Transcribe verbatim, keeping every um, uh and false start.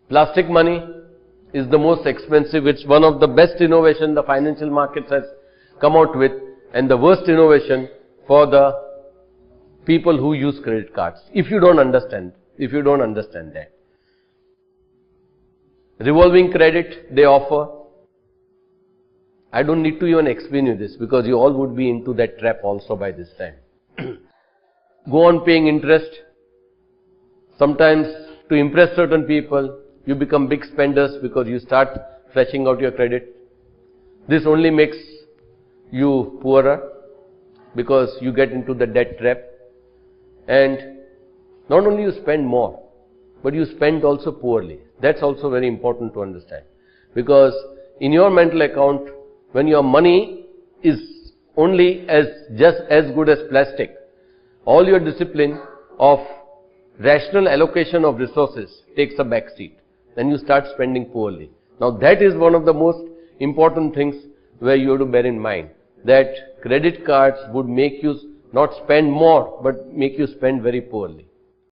Plastic money is the most expensive. It's one of the best innovation the financial markets has come out with, and the worst innovation for the people who use credit cards. If you don't understand, if you don't understand that. Revolving credit they offer. I don't need to even explain you this because you all would be into that trap also by this time. Go on paying interest. Sometimes to impress certain people, you become big spenders because you start flashing out your credit. This only makes you poorer because you get into the debt trap. And not only you spend more, but you spend also poorly. That's also very important to understand. Because in your mental account, when your money is only as just as good as plastic, all your discipline of rational allocation of resources takes a back seat. Then you start spending poorly. Now that is one of the most important things where you have to bear in mind, that credit cards would make you not spend more but make you spend very poorly.